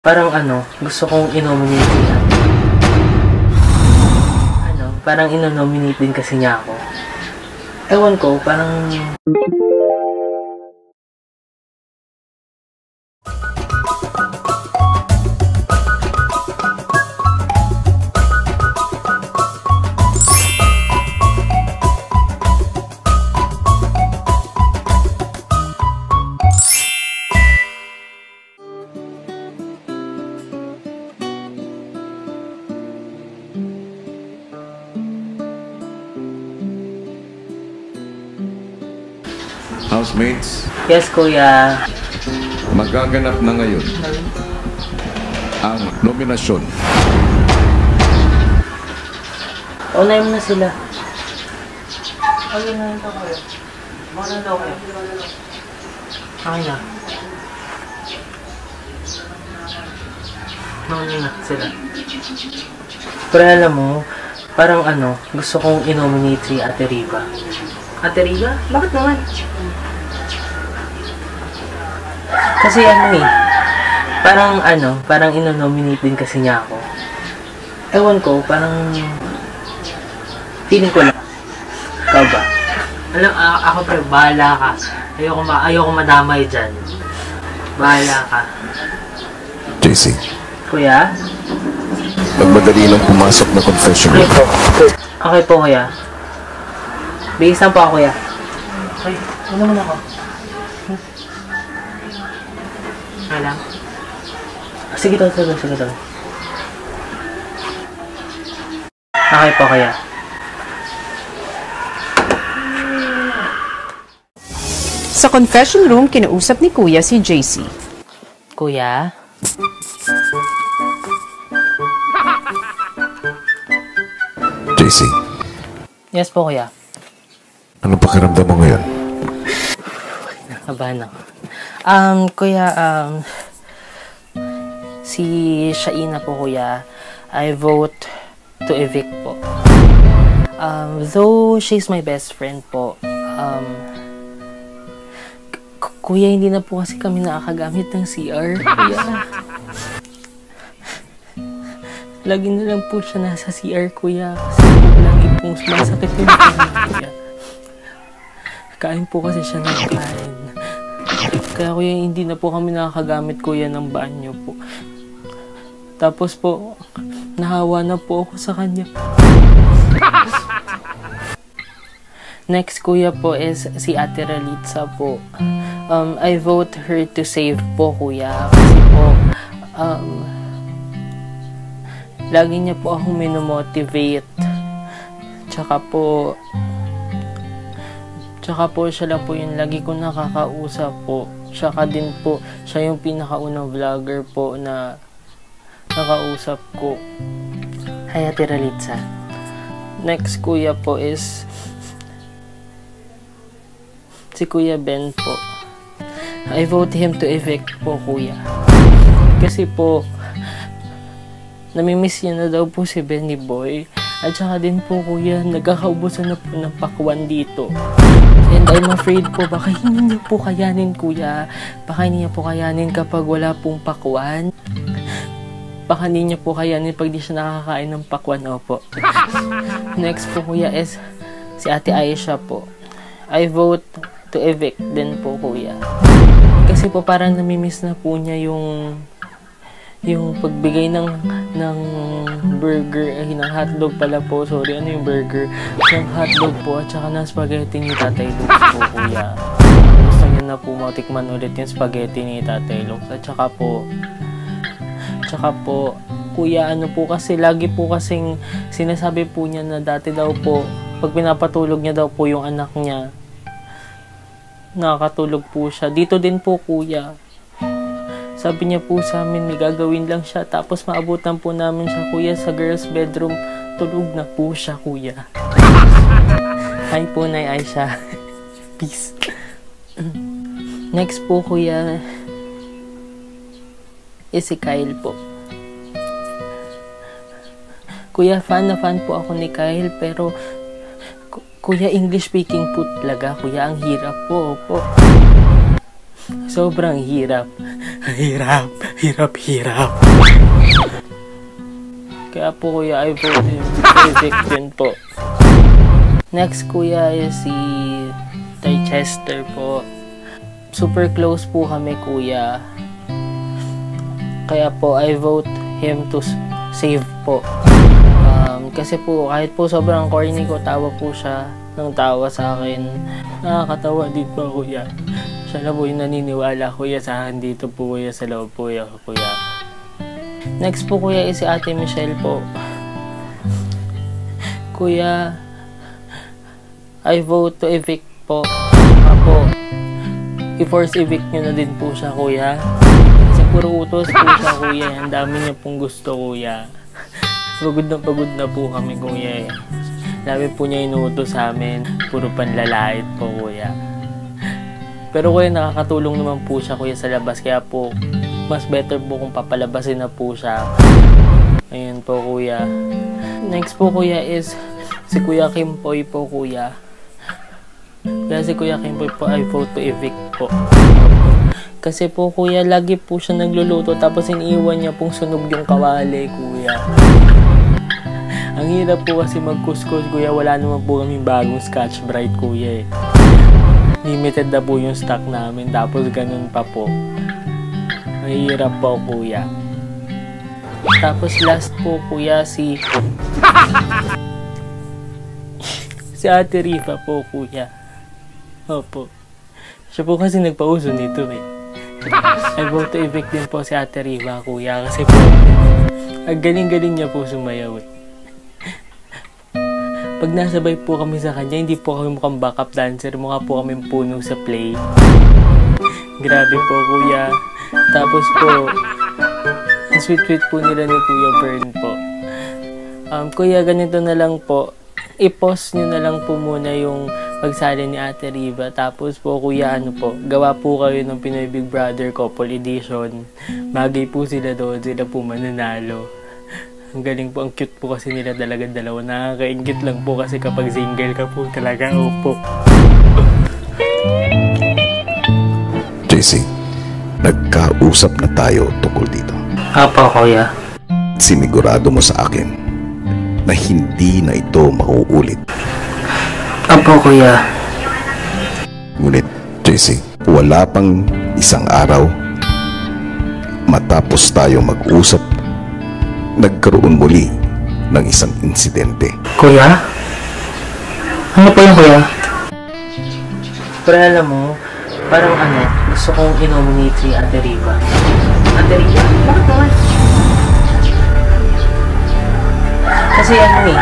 Parang gusto kong i-nominate niya. Parang ino-nominate din kasi niya ako. Ewan ko, parang... Housemates, Yes, kuya. magaganap na ngayon ang nominasyon. Unay mo na sila. Okay na ito, kuya. Muna daw, kuya. Okay na. Mauna na sila. Pero alam mo, parang gusto kong i-nominate si Ate Riva. Ate Riva? Bakit naman? Kasi parang ino-nominate din kasi niya ako. Ewan ko, parang feeling ko lang. Ikaw ba? Alam, ako pre, bahala ka. Ayoko madamay dyan. Bahala ka. JC, Kuya? nagmadali lang pumasok na confession Okay room. po. Okay po, kuya. Bigis lang po ako, kuya. Okay, ano muna ako? Alam? Sige daw. Okay po, kuya. Sa confession room, kinausap ni Kuya si JC. Kuya? JC, Yes po, kuya. anong pakiramdam mo ngayon? Kabahan ako. Kuya, si Shaina po, kuya, I vote to evict po. Though she's my best friend po, kuya, hindi na po kasi kami nakakagamit ng CR, kuya. Lagi na lang po siya nasa CR, kuya, kasi lagi pong sumasakit yung kuya. Kain po kasi siya ng kain. Kaya kuya, hindi na po kami nakakagamit, kuya, ng banyo po. Tapos po, nahawa na po ako sa kanya. Next, kuya, po is si Ate Ralitza po. I vote her to save po, kuya. Kasi po, lagi niya po akong minomotivate. Tsaka po, siya lang po yung lagi ko nakakausap po. Tsaka din po, siya yung pinakaunang vlogger po na nakausap ko. Hi, Ate Ralitza. Next, kuya, po is si Kuya Ben po. I vote him to evict po, kuya. Kasi po, namimiss niya na daw po si Benny Boy. At saka din po, kuya, nagkakaubusan na po ng pakwan dito. And I'm afraid po, baka hindi niya po kayanin, kuya. Baka hindi niya po kayanin kapag wala pong pakwan. Baka hindi niya po kayanin pag di siya nakakain ng pakwan, opo. Next po, kuya, is si Ate Aisha po. I vote to evict din po, kuya. Kasi po parang namimiss na po niya yung pagbigay ng burger, ng hotdog pala po, sorry, yung burger? Ng hotdog po at saka ng spaghetti ni Tatay Lux po, kuya. Gusto niya na po matikman ulit yung spaghetti ni Tatay Lux. At saka po, kuya, po kasi, lagi po kasing sinasabi po niya na dati daw po, pag pinapatulog niya daw po yung anak niya, nakakatulog po siya. Dito din po, kuya. Sabi niya po sa amin, may gagawin lang siya. Tapos maabutan po namin siya, kuya, sa girl's bedroom. Tulog na po siya, kuya. Hi po, Nay Aisha. Peace. Next po, kuya, is si Kyle po. Kuya, fan na fan po ako ni Kyle, pero kuya, English speaking po talaga, kuya, ang hirap po. Sobrang hirap. Hirap. hirap-hirap. Kaya po kuya, I vote him to evict din po. Next kuya is si Chester po. Super close po kami kuya. Kaya po I vote him to save po. Kasi po kahit po sobrang corny ko, tawa po siya ng tawa sa akin. Nakakatawa din po kuya. Siya na po yung naniniwala kuya sa akin dito po kuya sa loob po kuya. Next po kuya is si Ate Michelle po. Kuya, I vote to evict po. Apo, i-force evict nyo na din po siya kuya. Kasi puro utos po siya kuya. Ang dami niya pong gusto kuya. Pagod na po kami kuya. Dami po niya inuutos sa amin. Puro panlalait po kuya. Pero kuya, nakakatulong naman po siya kuya sa labas. Kaya po, mas better po kung papalabasin na po siya. Ayun po kuya. Next po kuya is si Kuya Kimpoy po kuya. Kaya si Kuya Kimpoy po I vote to evict po. Kasi po kuya, lagi po siya nagluluto tapos iniiwan niya pong sunog yung kawali kuya. Ang hirap po kasi magkuskus kuya, wala naman po kaming bagong Scotch Brite kuya eh. Limited na po yung stock namin tapos ganun pa po. Mahirap po kuya. Tapos last po kuya si Ate Riva po kuya. Opo. Siya po kasi nagpauso nito eh. I vote to evict din po si Ate Riva kuya kasi po ang galing-galing niya po sumayaw eh. Pag nasabay po kami sa kanya, hindi po kami mukhang backup dancer, mukha po kami puno sa play. Grabe po kuya. Tapos po, ang sweet-sweet po nila ni Kuya Bern po. Kuya, ganito na lang po. I-pause nyo na lang po muna yung pagsali ni Ate Riva. Tapos po kuya, gawa po kayo ng Pinoy Big Brother Couple Edition. Bagay po sila doon, sila po mananalo. Ang galing po, ang cute po kasi nila dalawa. Nakakaingit lang po kasi kapag single ka po talaga, opo. JC, nagkausap na tayo tungkol dito. Apo kuya. Sinigurado mo sa akin na hindi na ito mauulit. Apo kuya. Ngunit, JC, wala pang isang araw matapos tayo mag-usap, nagkaroon muli ng isang insidente. Kuya? Ano po yung kuya? Pero alam mo, parang gusto kong i-nominate si Ate Riva. Ate Riva? Bakit naman? Kasi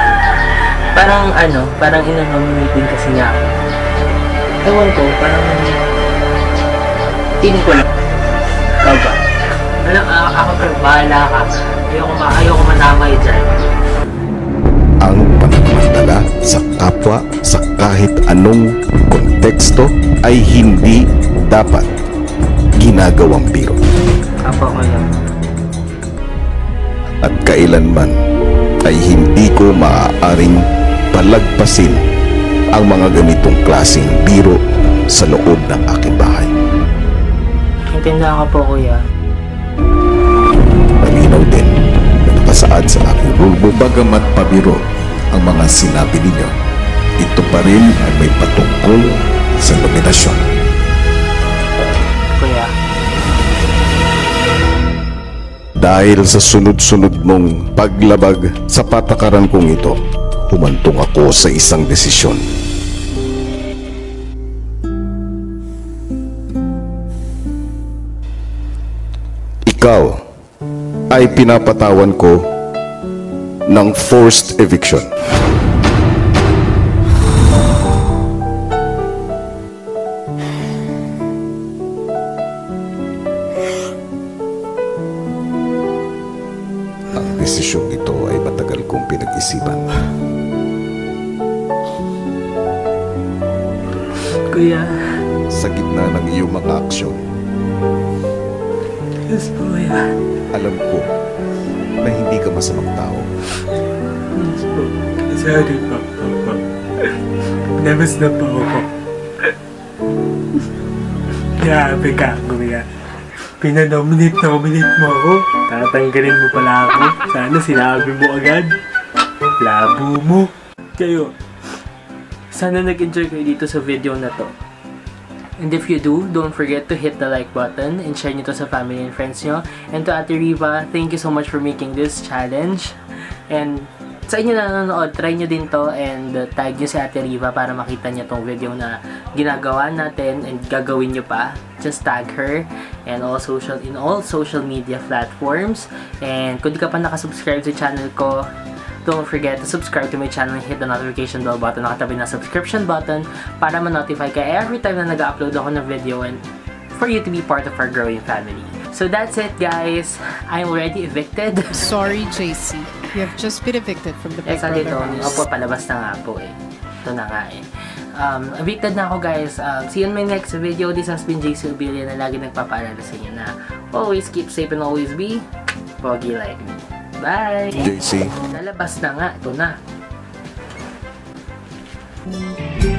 parang ino-nominate din kasi niya ako. Ewan ko, parang tingin ko lang. Ikaw ba? Alam, ako pero bahala ka. Ayoko manamay dyan. Ang pananamantala sa kapwa sa kahit anong konteksto ay hindi dapat ginagawang biro. Apo kuya. At kailanman ay hindi ko maaaring palagpasin ang mga ganitong klaseng biro sa loob ng aking bahay. Intindihan ko po kuya. Malinaw din na nakasaad sa aking rulebook. Bagamat pabiro ang mga sinabi ninyo, ito pa rin ay may patungkol sa nominasyon. Kuya. Dahil sa sunod-sunod mong paglabag sa patakaran kong ito, humantong ako sa isang desisyon. Ikaw ay pinapatawan ko ng forced eviction. Ang desisyong ito ay matagal kong pinag-isipan. Kuya. Sa gitna ng iyong mga aksyon, Yes po kuya. alam ko na hindi ka masamang tao. Yes po. Sorry po. Nervous na po ako. Grabe ka kuya. Pinanominate mo ako. Tatanggalin mo pala ako. Sana sinabi mo agad. Labo mo. Kayo, sana nag-enjoy kayo dito sa video na to. And if you do, don't forget to hit the like button and share nyo to sa family and friends nyo. And to Ate Riva, thank you so much for making this challenge. And sa inyo na nanonood, try nyo din to and tag nyo si Ate Riva para makita niya tong video na ginagawa natin and gagawin nyo pa. Just tag her and in all social media platforms. And kung di ka pa nakasubscribe sa channel ko, don't forget to subscribe to my channel and hit the notification bell button nakatabi na subscription button para ma-notify ka every time na nag-upload ako ng video and for you to be part of our growing family. So that's it, guys. I'm already evicted. Sorry, JC. You have just been evicted from the Big Brother house. Opo, palabas na nga po eh. Ito na nga eh. Evicted na ako, guys. See you in my next video. This has been JC Obilia na lagi nagpapaalala sa inyo na always keep safe and always be pogi like me. Bye! JC. Lalabas na nga. Ito na.